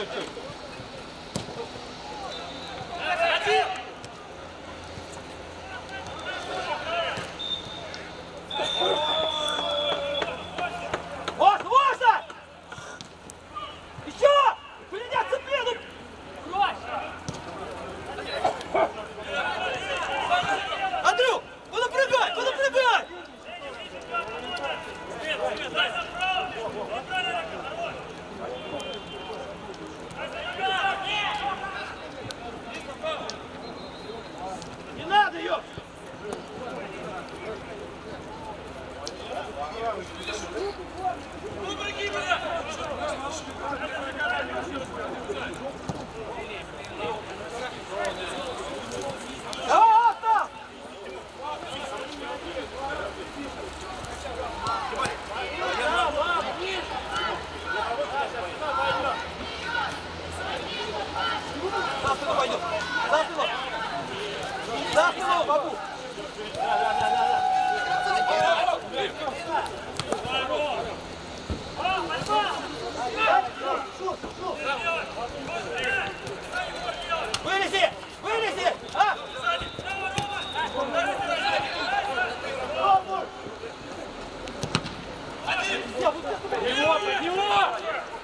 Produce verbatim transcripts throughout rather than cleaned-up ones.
Вылези! Вылези! А! Его! Его!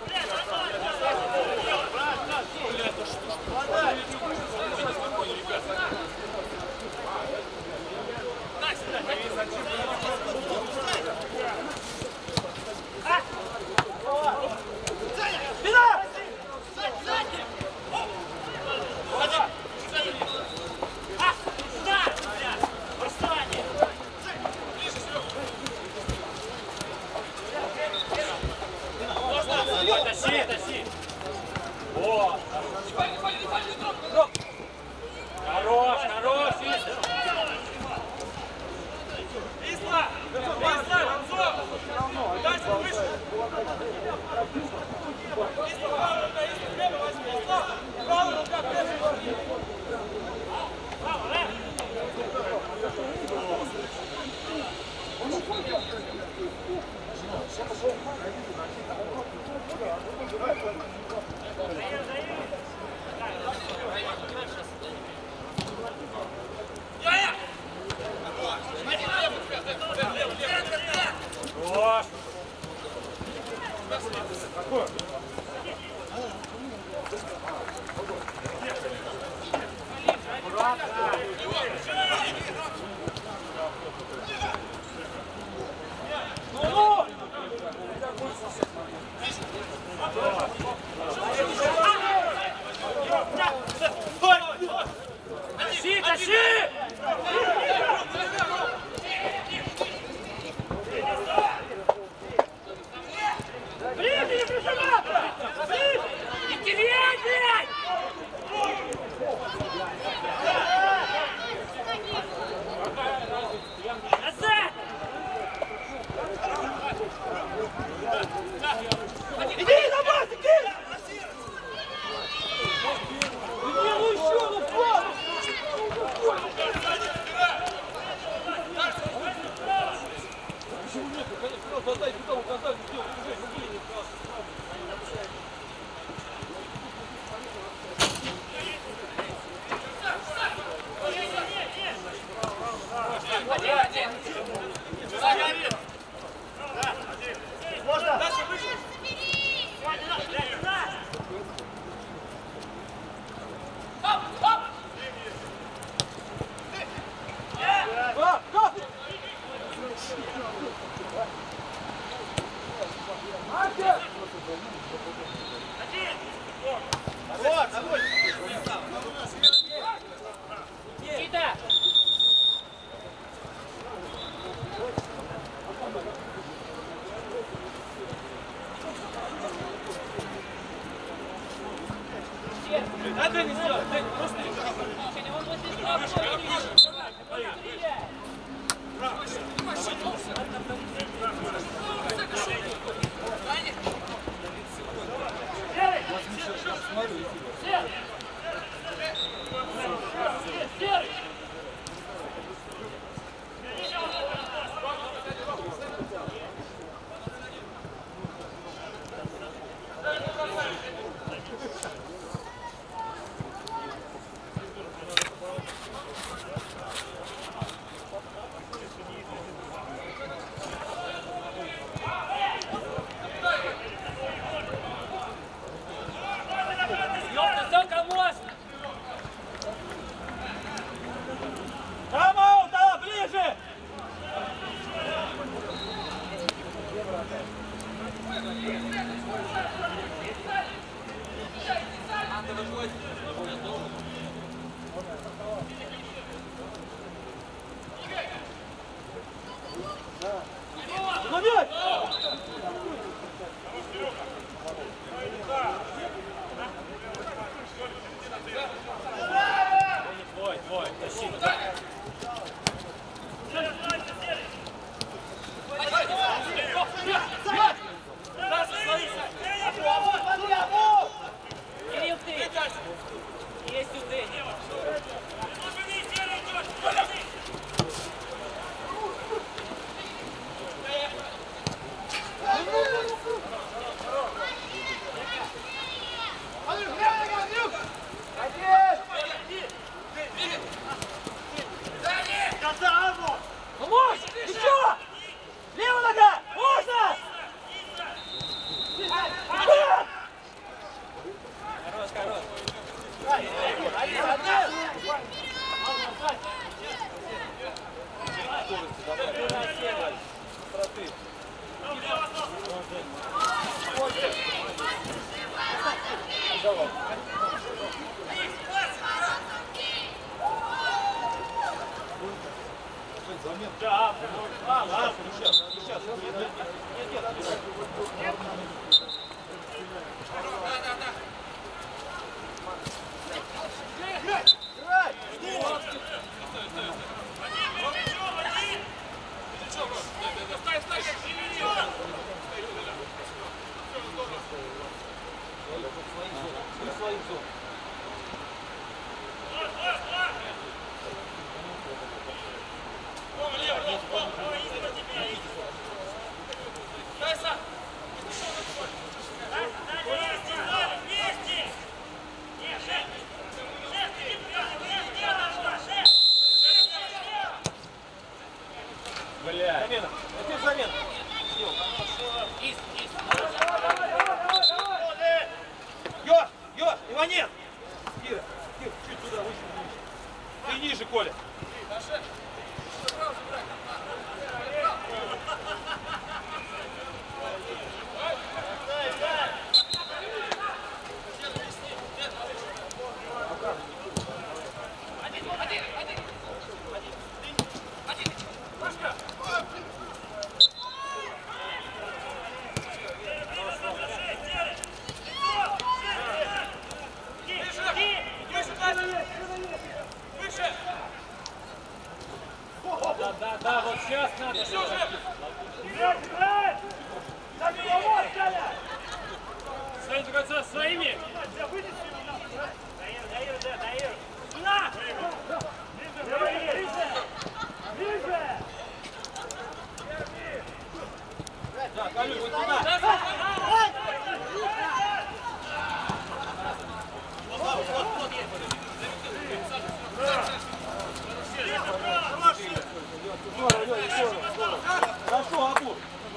Тащи, тащи! О! Хорош, хорош! Висла! Висла! Рамзов! Дальше выше! Висла, правая рука, Висла, левая возьми! Висла! Правая рука, левая! Право, левая! Тащи, тащи! Ближе, прижиматься! Ближе! Не теряй, блядь! Назад! Иди, давай, иди! Иди, ну еще, ну впал! Почему нет? Конечно, сразу отдай сюда, указали, сделай движение, ну блин, можно? Дальше выше! Оп, оп! Вот, огонь! Никита! А ты не сделай, ты просто не Твой, твой, тащи. Кирилл, ты! Есть у ты! Ну можно! Еще! Левая нога! Можно! Хорош, хорош. Да, а, да, сейчас, сейчас. Нет, нет, нет. Бля. Замена. Это замена. Ёж, Ёж, Иванец. Кира, Кира, чуть туда выше. Ты ниже, Коля. Да, да, да, вот сейчас надо. Своими до конца, своими. Да, Галю, вот туда. Хорошо, Абу.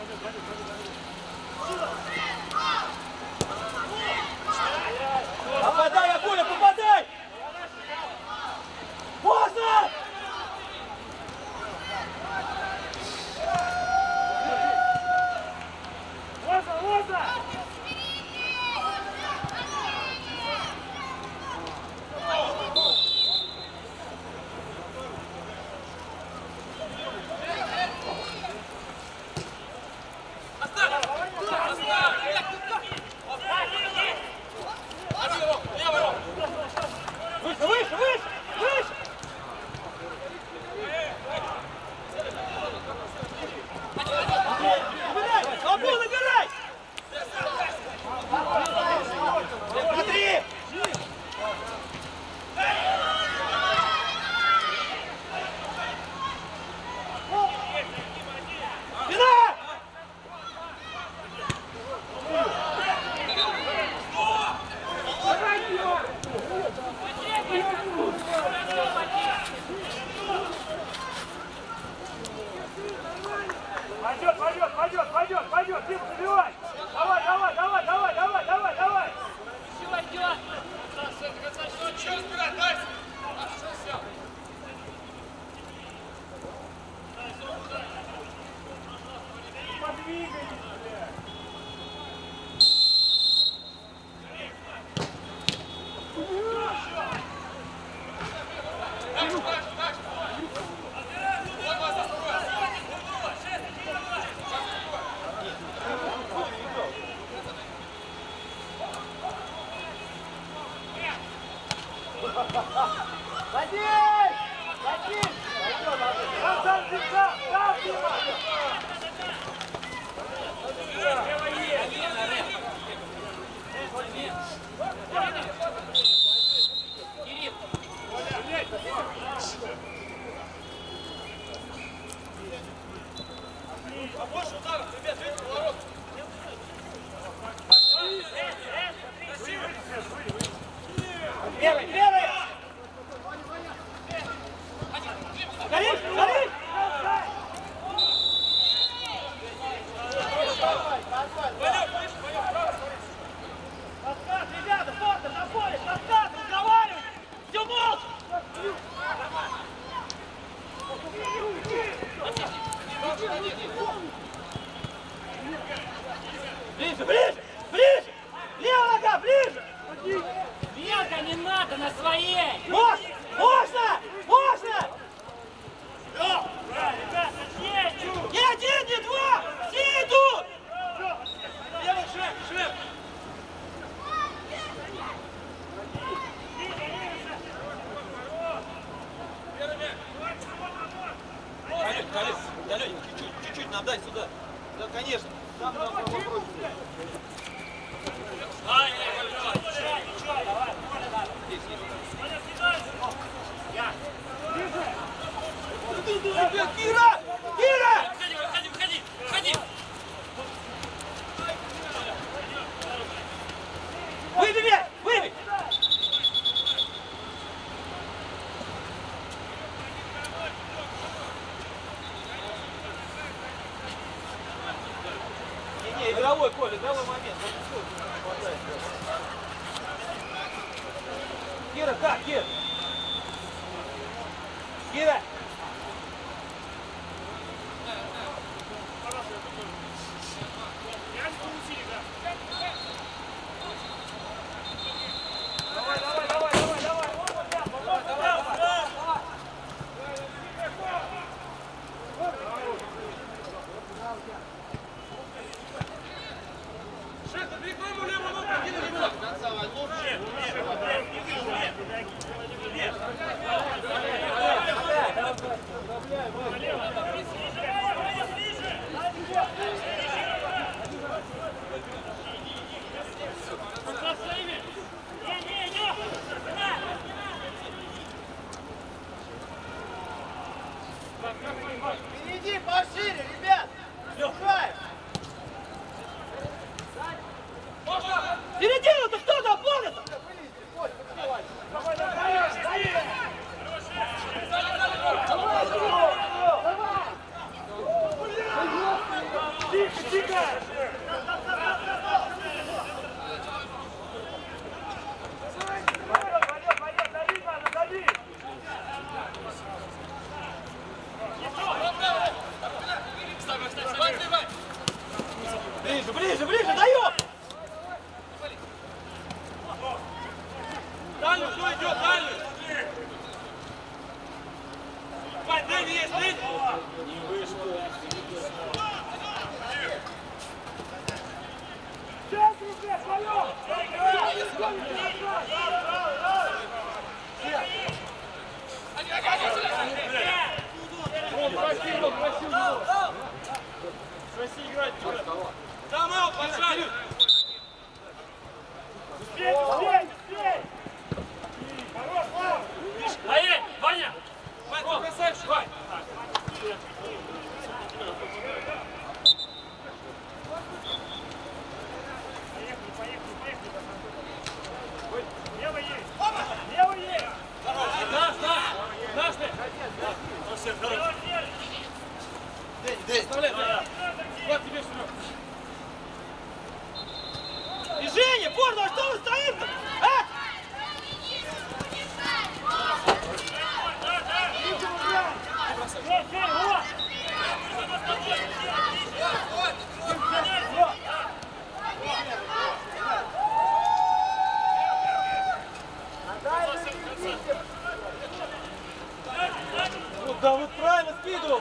Попадай, Абуля, попадай! Можно! Можно, можно! Выше, выше, выше, выше! Набирай! Абу, набирай! Смотри! Спина! Пойдет, пойдет, пойдет, пойдет, пойдет, Дим, забивай! Давай, давай, давай, давай, давай, давай, давай! Все пойдет! Подвигайтесь, блядь! Побольше ударов, ребят, видите, поворот. Первый, первый! Горишь, горишь! Подкат, ребята, фото, на поле, подкат, разговаривай! Все молча! Ближе, ближе, ближе! Левая нога, ближе! Мелко не надо, на своей! Можно! Можно! Можно! Не один, не два! Все идут! Левый шаг, шаг. Далек, далек, далек, чуть-чуть, чуть-чуть нам дай сюда. Да, конечно. Там нам попробуем. Кира! Кира! Выходи, выходи, выходи! Выходи! Выбей мяч! Выбей! Не, не, игровой, Коля, игровой момент. Кира, как, Кира? Кира! Давай, давай, давай, давай, давай! Давай, давай, давай! Шаг, отбегай ему левую ногу, кинули ему. Впереди пошире, ребят! Лёхай! Середину-то кто заполнит? Давай, давай, тихо, тихо! Пойдет, пойдет, дави надо, дави! Ближе, ближе, ближе, даем! Дальше, кто идет, дальше. Вань, Дэнни есть, Дэнни. Сейчас, ребят, своем! Просил, просил. Проси играть, тайм-аут, поджали. Быстрей, быстрей, быстрей! Хорош, Ваня! Ай, Ваня! Вань, ты красавчик, Вань. Поехали, поехали, поехали! Левый есть! Левый есть! Наш, наш, наш ты. Дэнни, Дэнни! Оставляй, Дэнни. Вот тебе сюда. И Женя, Борну, а что вы стоите? А? Вот, да, вот правильно скидывал.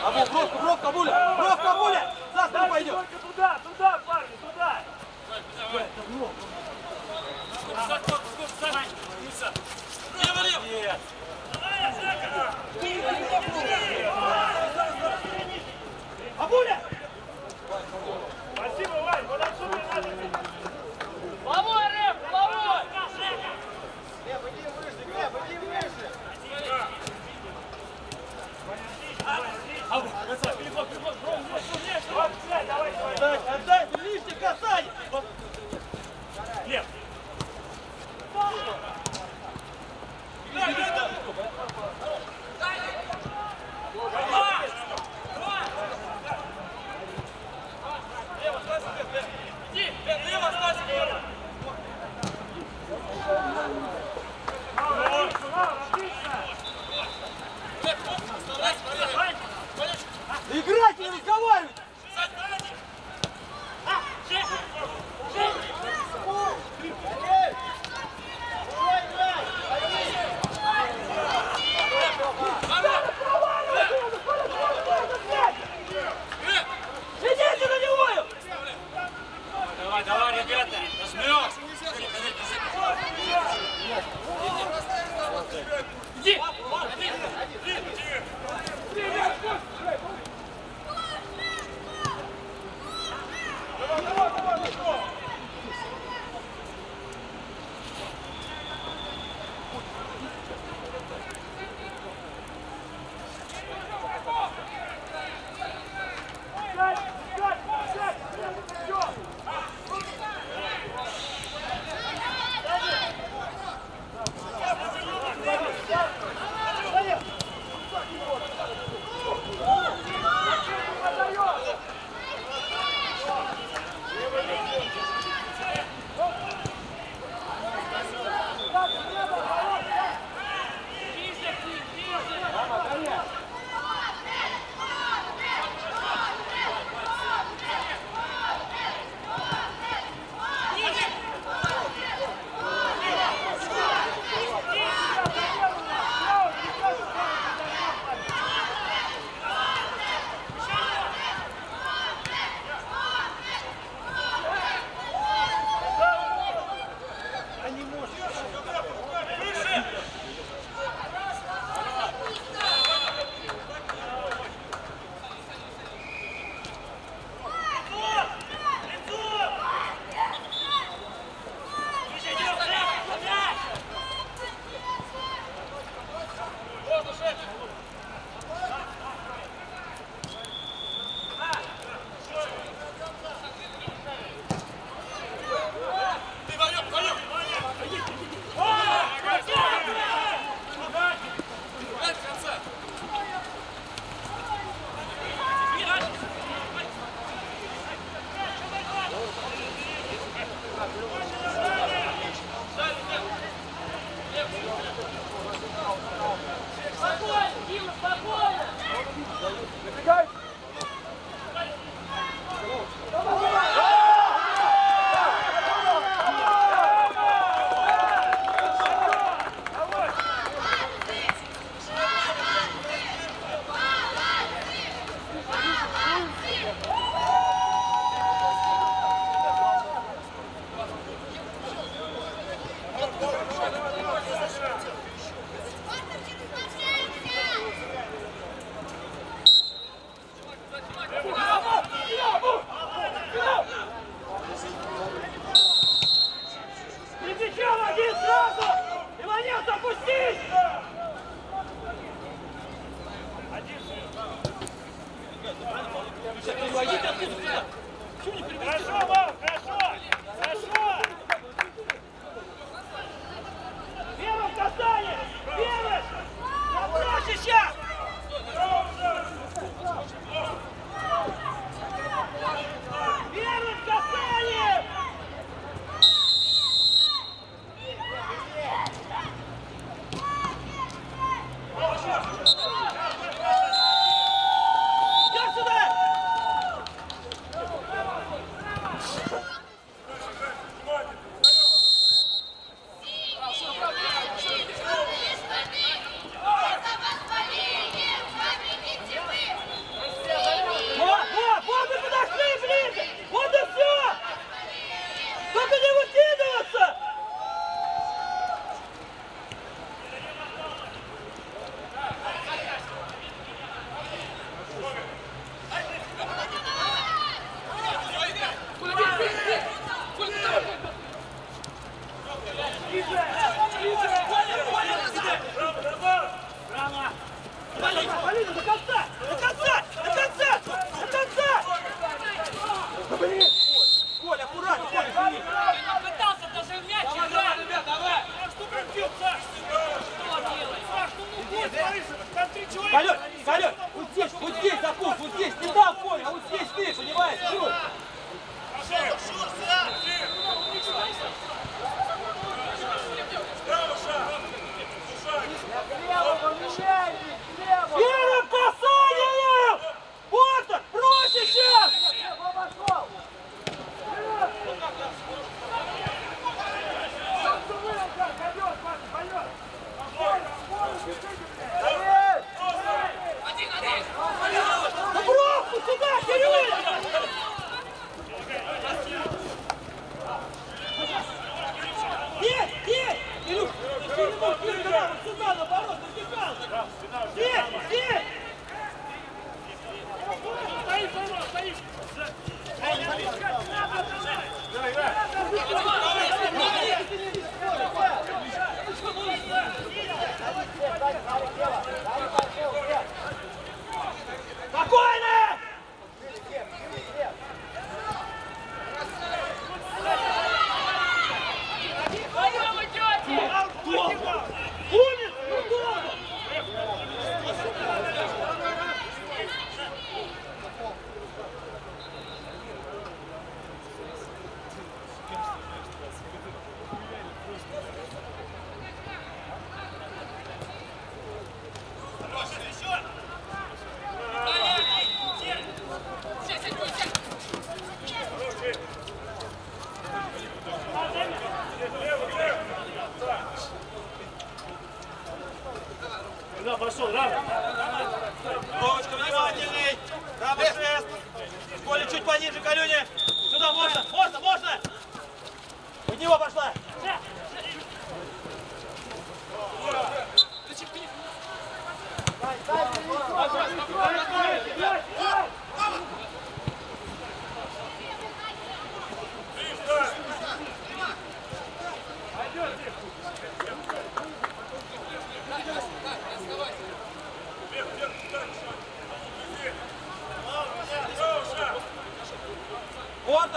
Абу, бровка, бровка, Буля! Бровка, Буля! За спину пойдет! Только туда, туда, парни, туда! Нет! Бабуля! Спасибо, Вань, вот отсюда и надо. Головой, Рэм, головой! Глеб, иди выше, Глеб, иди выше. Красавчик, переход, переход, брось, брось, брось, брось, давай, давай, давай. Отдай, лишний касание. Глеб. Играть, не разговаривать! Идите на него! Давай, давай, ребята, нажмешь! Иди!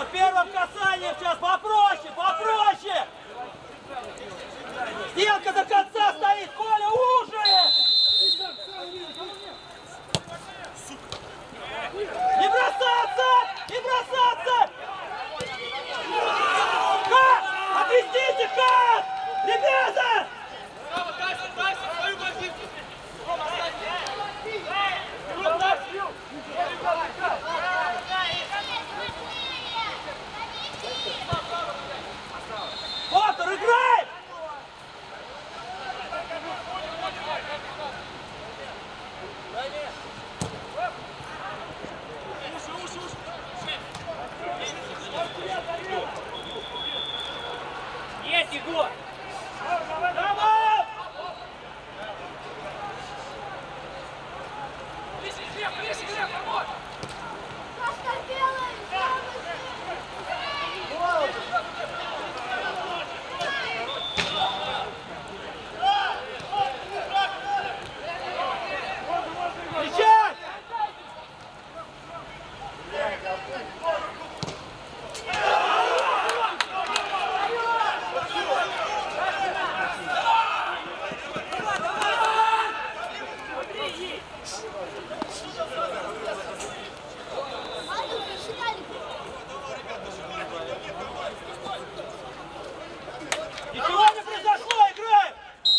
Петр, первым касанием сейчас попроще, попроще! Стенка до конца стоит, Коля, уже! Не бросаться! Не бросаться! Кат! Отвестите, Кат! Ребята! Поттер, играй! Есть, Егор! Давай! Ближе, Глеб, ближе, Глеб, помочь! Кричать! Ничего не произошло, играем!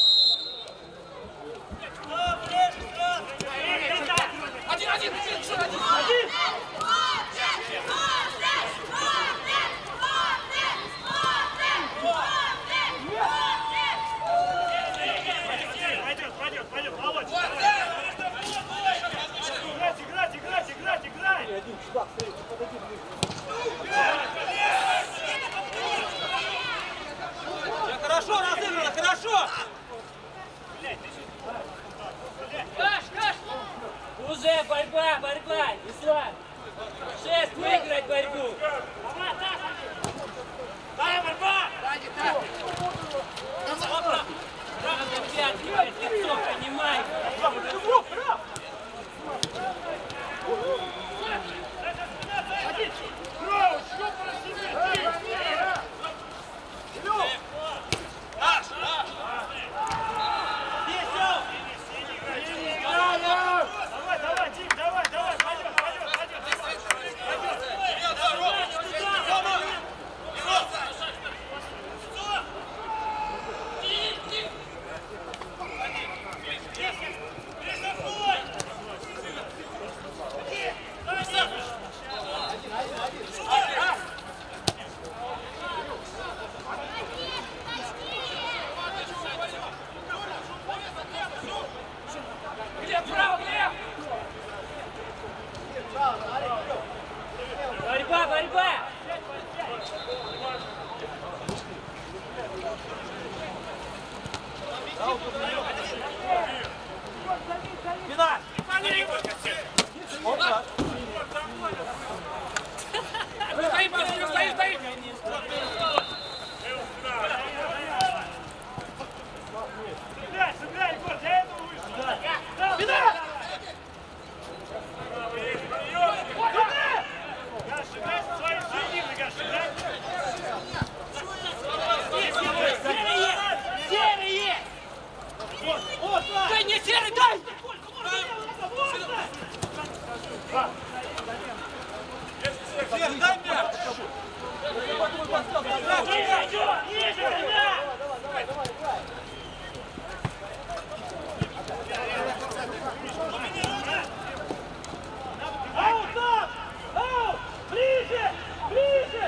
Один, один, один, еще один! Один! Пойдет, пойдет, пойдет, Володь! Играть, играть, играть, играть, играть! Один чувак, смотрите, подойди ближе. Хорошо разыграно, хорошо! Каш, каш! Уже борьба, борьба! Ислам! Шесть, выиграть борьбу! Давай, борьба! Надо пятый, лицо, понимай! Браво, что просили? Давай, давай, Дим, давай, давай, пойдет, пойдет, пойдет, Глеб, право, Глеб! Борьба, борьба! Спина! Стоит, стоит, стоит, стоит! Сыграй, сыграй, Егор, для этого вышел. Спина! Гаш, играй со своей середины, Гаш, играй. Серый есть! Серый есть! Вот, вот, да! Дай мне серый, дай! Сверх, дай мяч! Ниже, да! Аут, там! Аут! Ближе! Ближе!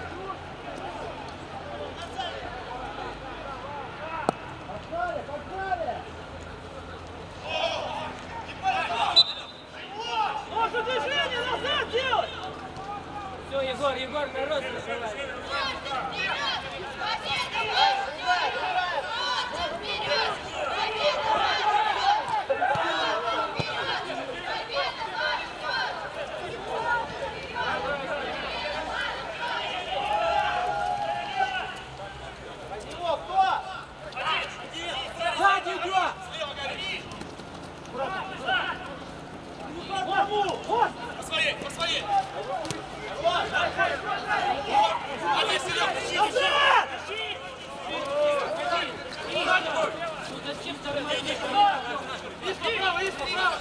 Погнали, погнали! Ну зачем тормозить? Есть право, есть право!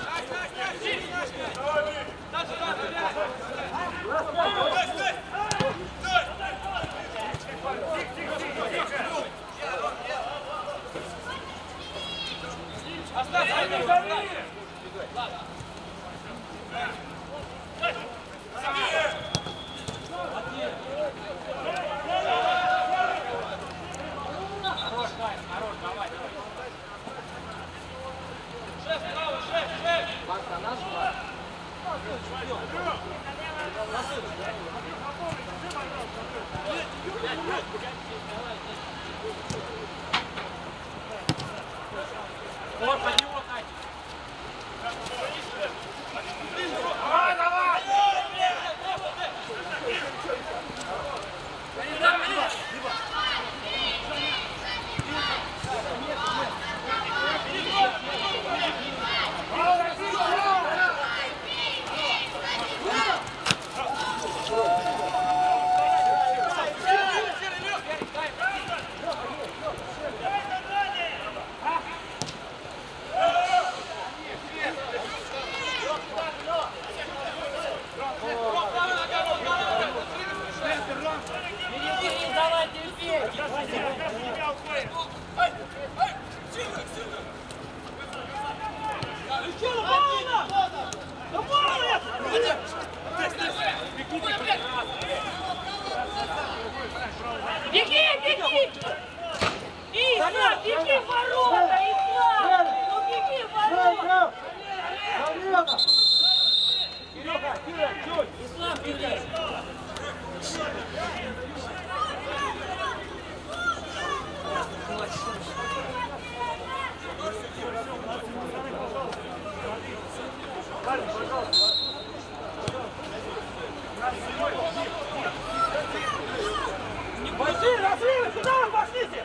Дальше, Вот, под него, Катя. Давай, давай! Давай, терпеть! Беги, беги! Ислам, беги в ворота, Ислам! Ну беги в ворота! Кирюха, Киря, чуть! Ислам, беги! Большие разрывы! Куда вы пошлите?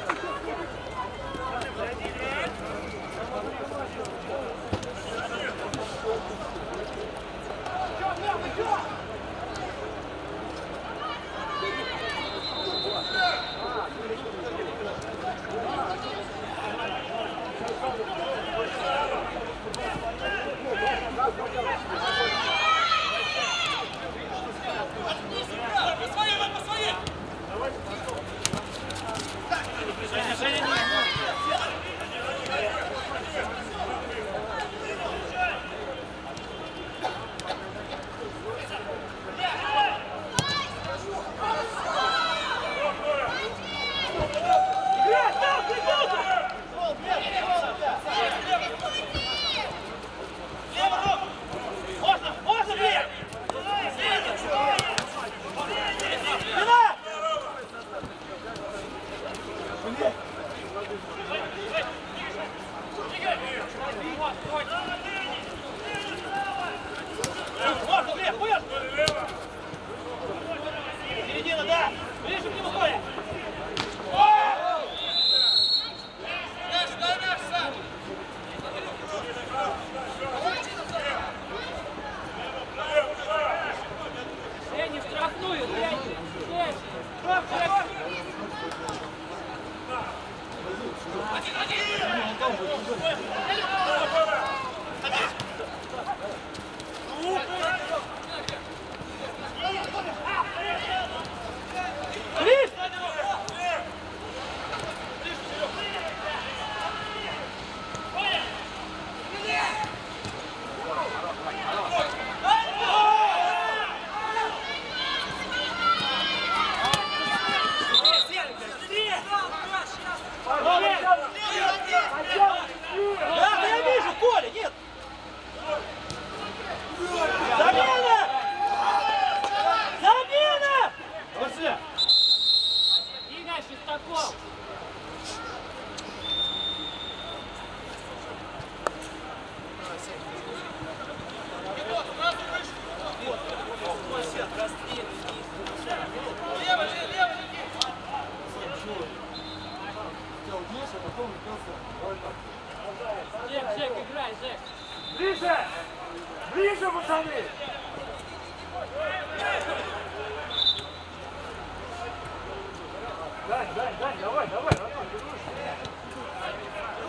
Середина, да! Ближе к нему, Коля! Женя, в штрафную, Женя! Да, я вижу, Коля, нет! Замена! Замена! Василий! Игорь Шестаков! Жек, Жек, играй, Жек! Ближе! Ближе, пацаны! Дань, Дань, Дань, давай, давай, Роман, ты лучше.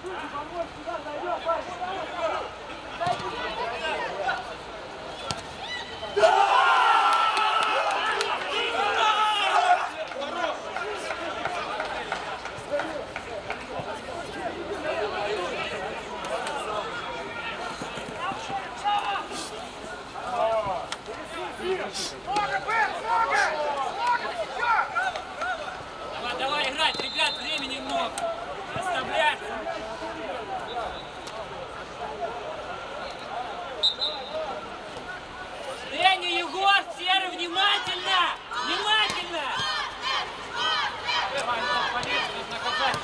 Давай, давай играть, ребят, времени много. Расслабляться. Дэнни, Егор, Серый, внимательно! Внимательно! Давай, ну, полезно, наказать.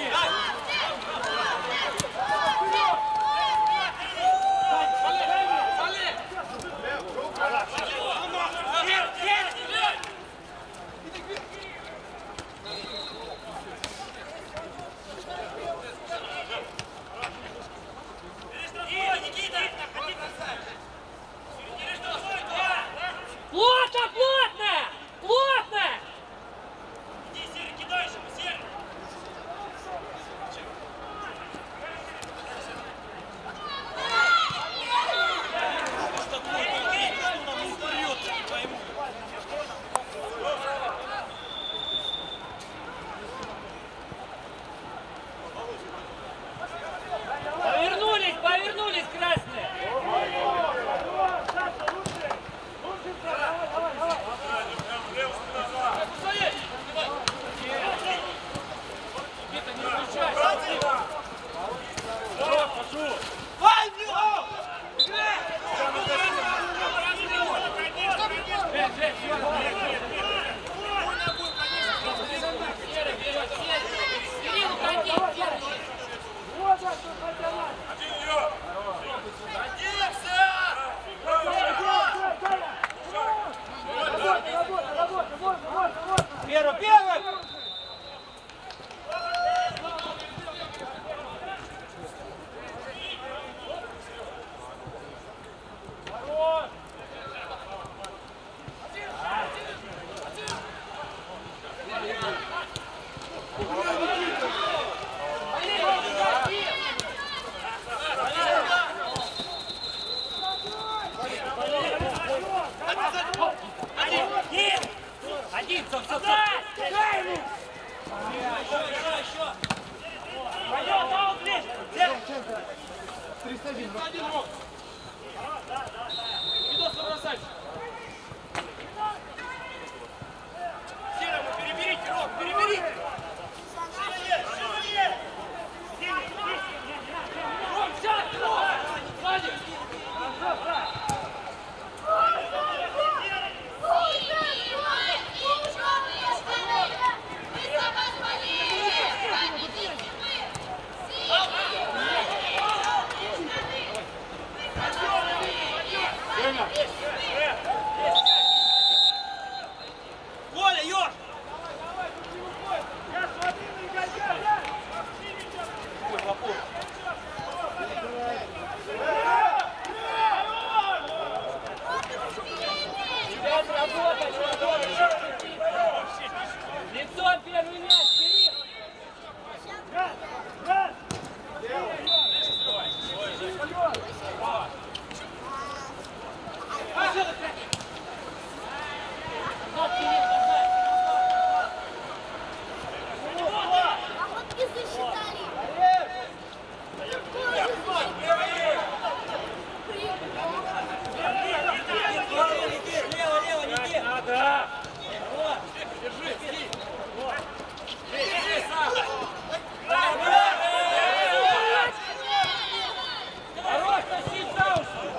Плотно, плотно! Плотно! Иди, Серый, кидай ему, Серый! Повернулись, повернулись, красные! Первый, первый! Один, стоп, стоп, стоп! Дай ему! Еще, еще, еще! Пойдем, аут ближе! триста один рок. Видос бросать. Серому переберите, Рок, переберите! Ром, сядь! Ром! Сзади! Коля, Ёж! Ребят, работать, работать! Лицом первый мяч, Кирилл! Вот, Кирилл, назад! Охотки засчитали. Лево, лево, не иди! Надо! Хорош, тащи за уши!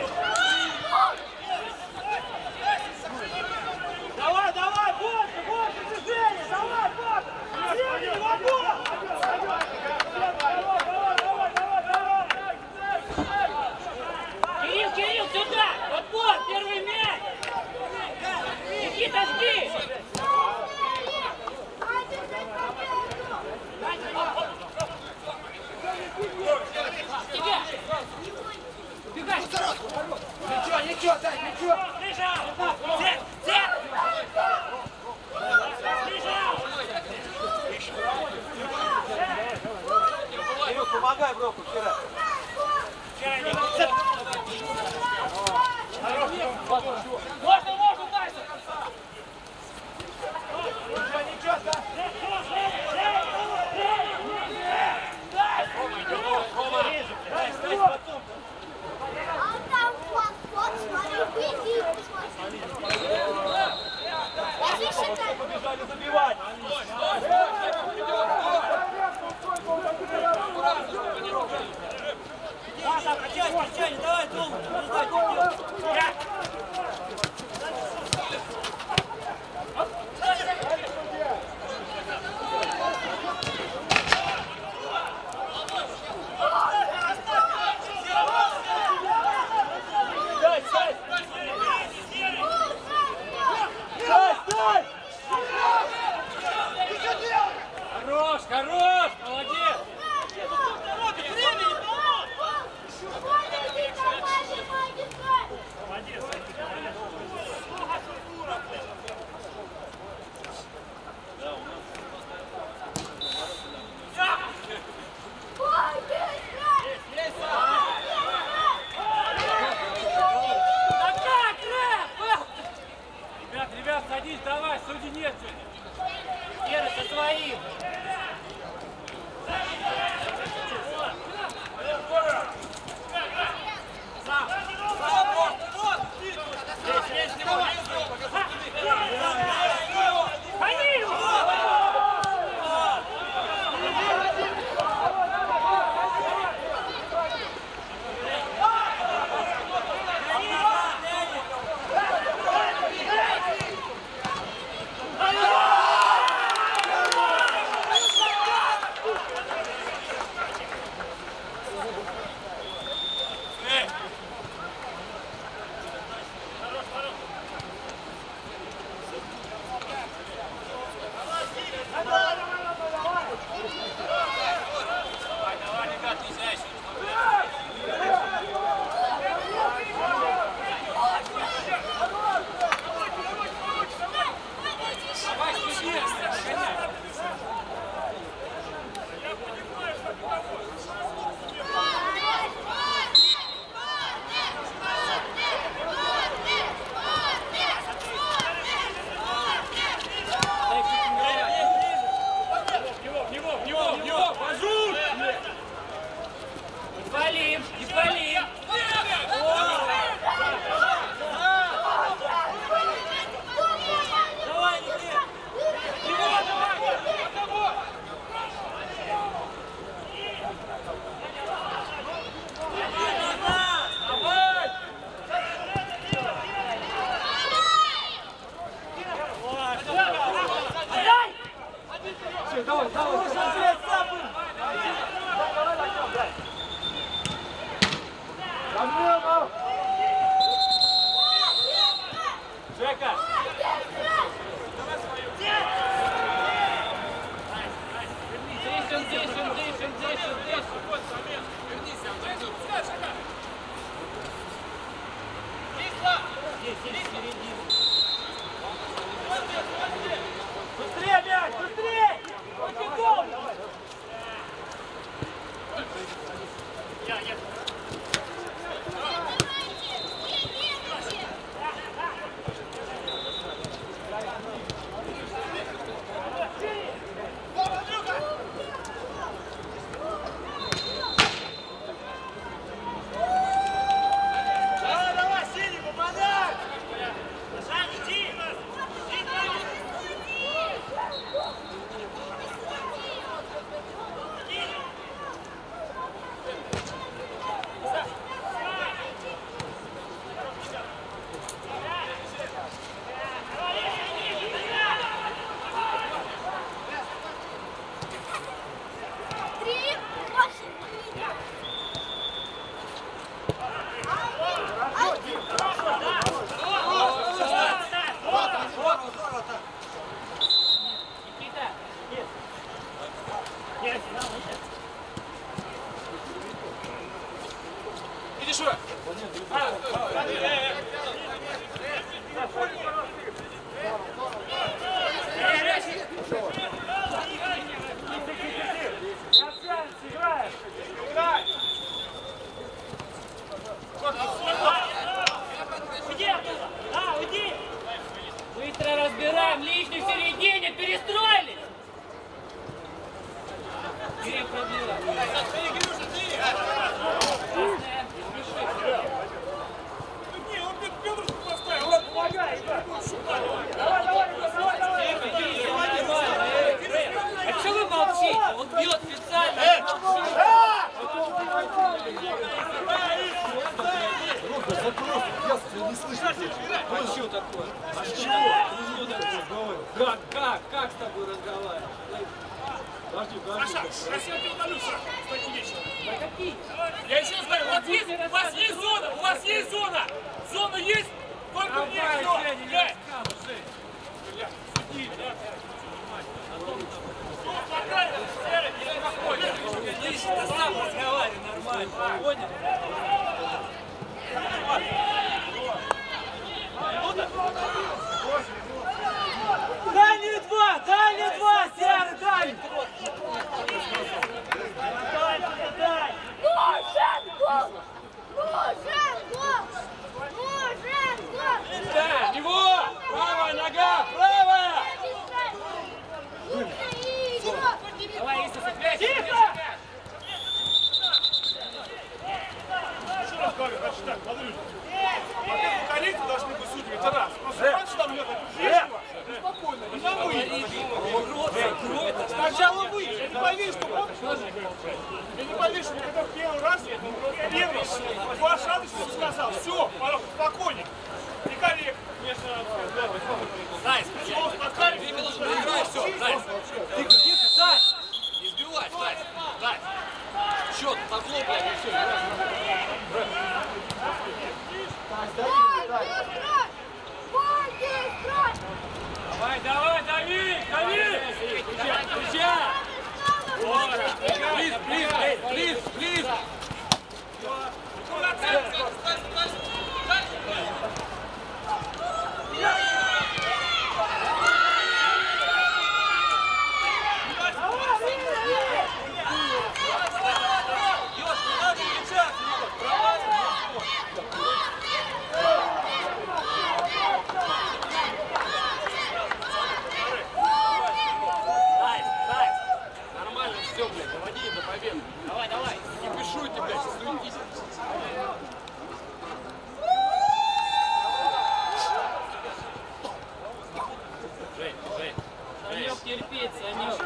Давай, давай, больше, больше движения! Давай, больше! Сильнее, его! Кирилл, Кирилл, сюда! Подбор, первый мяч! Никита, жди! Тебя! Убегай! Ничего, ничего, дай, ничего! Лежал! Сет! Сет! Лежал! помогай Броку, Кира. Можно, можно, Тайсон! А там флаг, смотри, беги. Даже считай. Побежали забивать. Да, да, качай, качай, не давай долго. Не дай тебе. Хорош, хорош, молодец! Ребят, ребят, садись, давай, судьи нет сегодня. Кира, со своим. Давай, давай, Жека! Дышим, дышим, дышим, дышим, дышим. Вернись, он зайдет. Здесь, здесь, середина. быстрее мяч, быстрее! Очень долго! Я, я. Давай, давай, Синий, попадай! Жан, иди! Три, восемь, один. Никита. Иди шура! Красавец, играешь! А что? Как, как, как с тобой разговаривать? Подожди, подожди. Саша, красиво передалю, Саша. Стойте вечно. Да какие? Я еще знаю, у вас есть, у вас есть зона, у вас есть зона. Зона есть, только мне Давай, все. Женя, не Блядь. рассказывай, Жень. Блядь, суди, блядь. Ты сам разговаривай нормально, понял? Дальние два! Дальние два! Серый, дальний! Нужен гол! Нужен гол! Нужен гол! Да, него! Правая нога! Правая! Давай, Иса, цепляйся. Тихо! Еще раз говорю, значит так, подруги. Во-первых, футболисты должны быть судьями, это раз. Просто раньше там нет, есть у вас? Спокойно, не на вы. Сначала вы. Я не поверю, что он... Я не поверю, что когда в первый раз, первый, два шага, что сказал. Все, пожалуйста, спокойнее. Некорректно. Зайс, две минуты проиграй, все, Зайс. Тихо, тихо, Сань! Не сбивай, Зайс. Зайс. Счет, табло, блядь, и все. Давай, давай, дави, дави! Встречай! Плиз, плиз, плиз, плиз! Все, блядь, доводи до победы. Давай, давай. Не пишуйте, блядь, суетитесь. Жень, Жень. Санек, терпеть, Санек.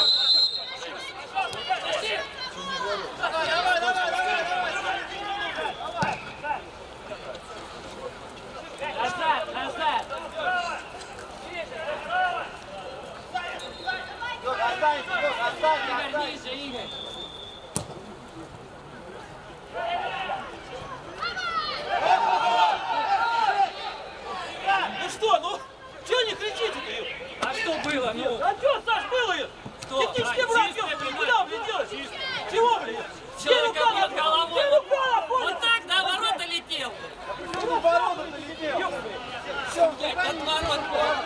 Давай, давай, давай, давай, давай. Назад, назад! Лёх, останься, Лёх, останься, останься. Вернись же, Игорь! Ну что, ну? Чего не кричите-то, Ю? А что было, ну? А что, Саш, было-то? Что? Технический брак, Ю, куда, блин, делать? Чего, блин? Человека под головой. Где рука, понял? Вот так до ворота летел! Ну, ворота долетел. Блядь, от ворот.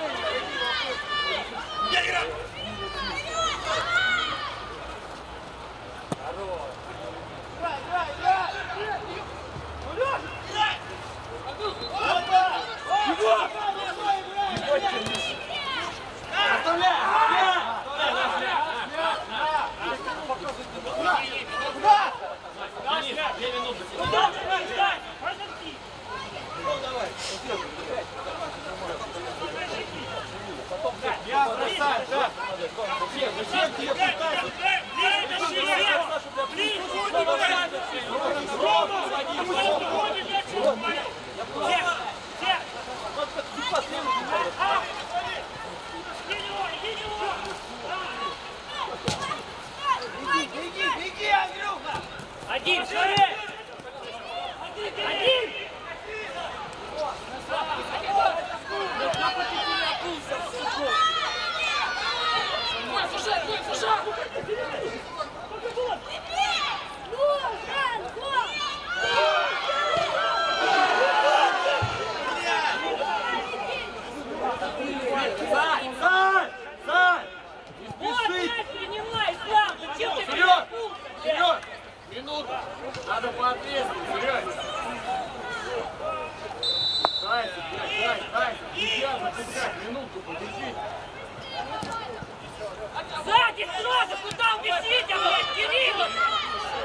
Играй, играй, играй. Две минуты. Куда, Сань, Сань? Я бросаю, да. Беги, беги, Андрюха! Один, человек! Один! Сань, Сань, Сань! Не Вот, спеши! блядь, принимай, Слав! Зачем ты Вперед! перепутал? Вперед! Минуту. Надо по ответственности играть. Зайцев, блядь, Зайцев, Зайцев! Нельзя запускать, минутку подержи! Сзади сразу! Куда вы висите, блядь, Кирилл?